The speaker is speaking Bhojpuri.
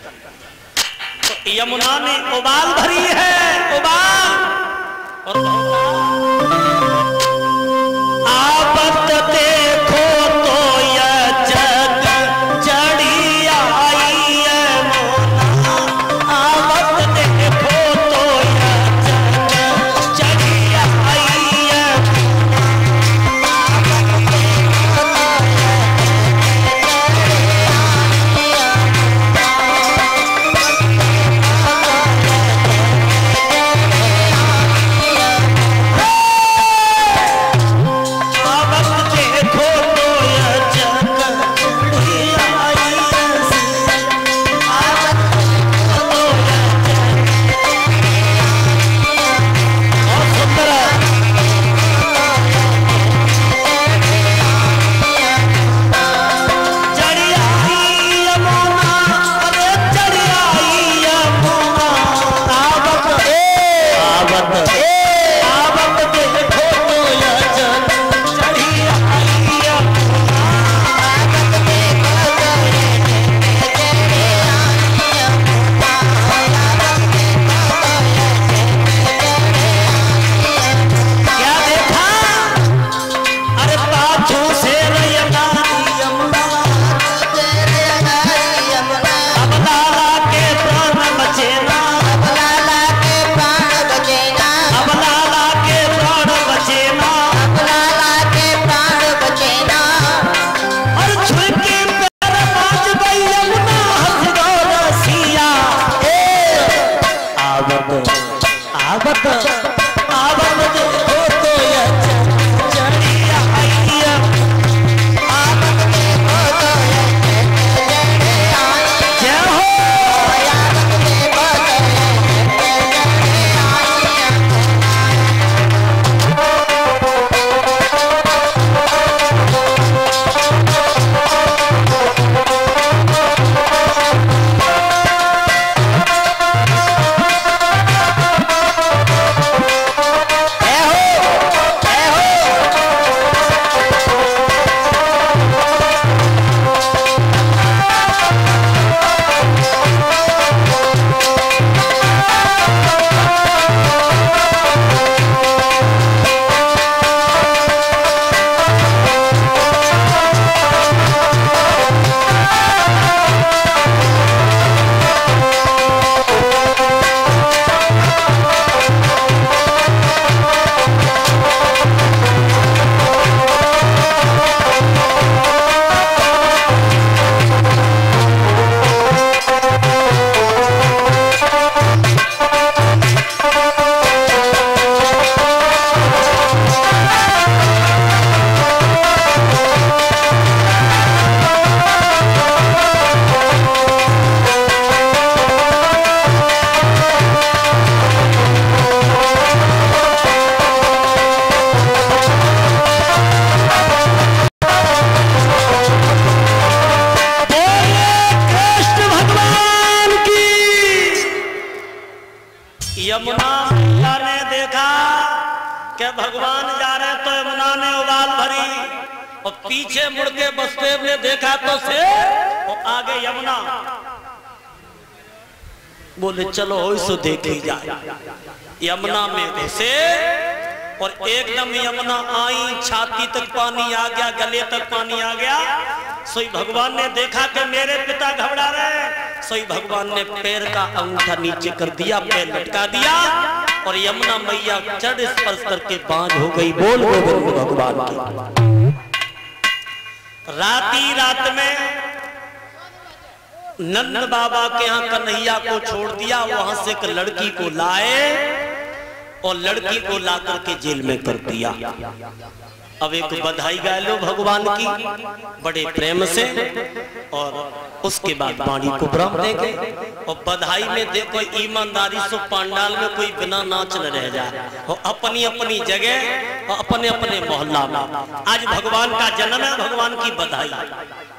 तो यमुना ने उबाल भरी है, उबाल। और आपत देखो तो यह जग चढ़ी आई यमुना, आपत देखो तो यह जग चढ़ी आई यमुना। यमुना ने देखा कि भगवान जा रहे तो यमुना ने उबाल भरी, और पीछे मुड़ के वसुदेव ने देखा तो से और आगे यमुना। बोले चलो इसको देखी जाए। यमुना में घुसे और एकदम यमुना आई, छाती तक पानी आ गया, गले तक पानी आ गया। सोई भगवान ने देखा कि मेरे पिता घबरा रहे, सोई भगवान ने पैर का अंगूठा नीचे कर दिया, पैर लटका दिया और यमुना मैया चढ़ स्पर्श करके बांझ हो गई। बोल गोविंद भगवान की। रात में नंद बाबा के यहाँ कन्हैया को छोड़ दिया, वहां से एक लड़की को लाए और लड़की को ला करके जेल में कर दिया। अब एक बधाई गा लो भगवान की बड़े प्रेम से, और उसके बाद वाणी को ब्रह्म देंगे। और बधाई में देखो ईमानदारी से पांडाल में कोई बिना नाच न रह जाए, और अपनी अपनी जगह और अपने अपने मोहल्ला में। आज भगवान का जन्म है, भगवान की बधाई।